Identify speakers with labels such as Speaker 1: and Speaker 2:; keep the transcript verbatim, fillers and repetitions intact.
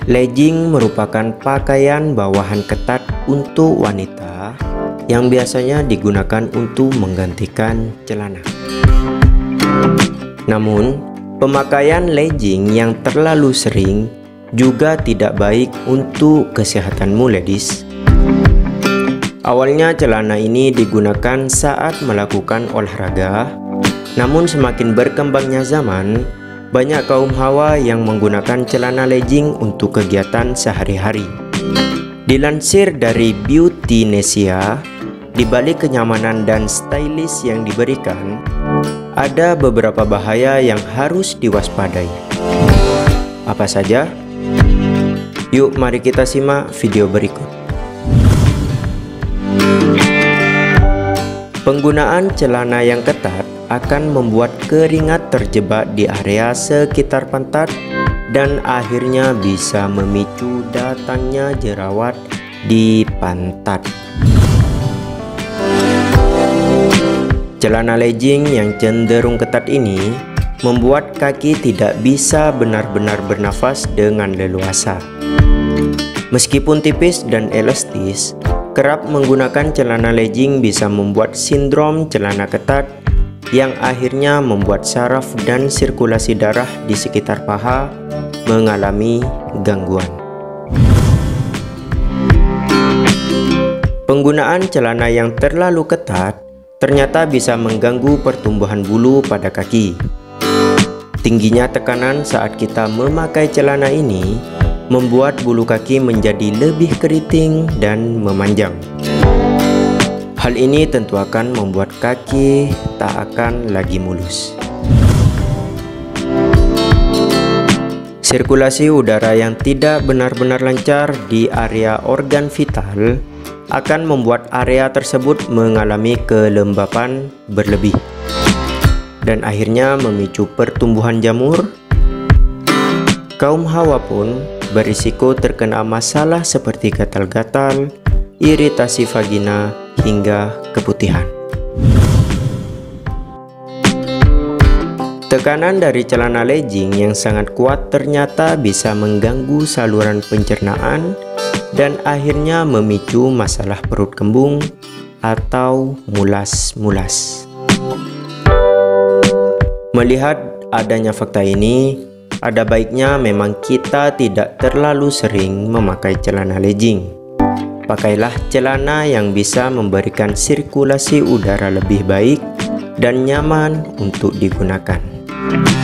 Speaker 1: Legging merupakan pakaian bawahan ketat untuk wanita yang biasanya digunakan untuk menggantikan celana. Namun, pemakaian legging yang terlalu sering juga tidak baik untuk kesehatanmu, ladies. Awalnya celana ini digunakan saat melakukan olahraga, namun semakin berkembangnya zaman, banyak kaum hawa yang menggunakan celana legging untuk kegiatan sehari-hari. Dilansir dari Beautynesia, di balik kenyamanan dan stylish yang diberikan, ada beberapa bahaya yang harus diwaspadai. Apa saja? Yuk mari kita simak video berikut. Penggunaan celana yang ketat akan membuat keringat terjebak di area sekitar pantat dan akhirnya bisa memicu datangnya jerawat di pantat. Celana legging yang cenderung ketat ini membuat kaki tidak bisa benar-benar bernafas dengan leluasa. Meskipun tipis dan elastis, kerap menggunakan celana legging bisa membuat sindrom celana ketat yang akhirnya membuat saraf dan sirkulasi darah di sekitar paha mengalami gangguan. Penggunaan celana yang terlalu ketat ternyata bisa mengganggu pertumbuhan bulu pada kaki. Tingginya tekanan saat kita memakai celana ini membuat bulu kaki menjadi lebih keriting dan memanjang. Hal ini tentu akan membuat kaki tak akan lagi mulus. Sirkulasi udara yang tidak benar-benar lancar di area organ vital akan membuat area tersebut mengalami kelembapan berlebih dan akhirnya memicu pertumbuhan jamur. Kaum hawa pun berisiko terkena masalah seperti gatal-gatal, iritasi vagina, hingga keputihan. Tekanan dari celana legging yang sangat kuat ternyata bisa mengganggu saluran pencernaan dan akhirnya memicu masalah perut kembung atau mulas-mulas. Melihat adanya fakta ini, ada baiknya memang kita tidak terlalu sering memakai celana legging. Pakailah celana yang bisa memberikan sirkulasi udara lebih baik dan nyaman untuk digunakan.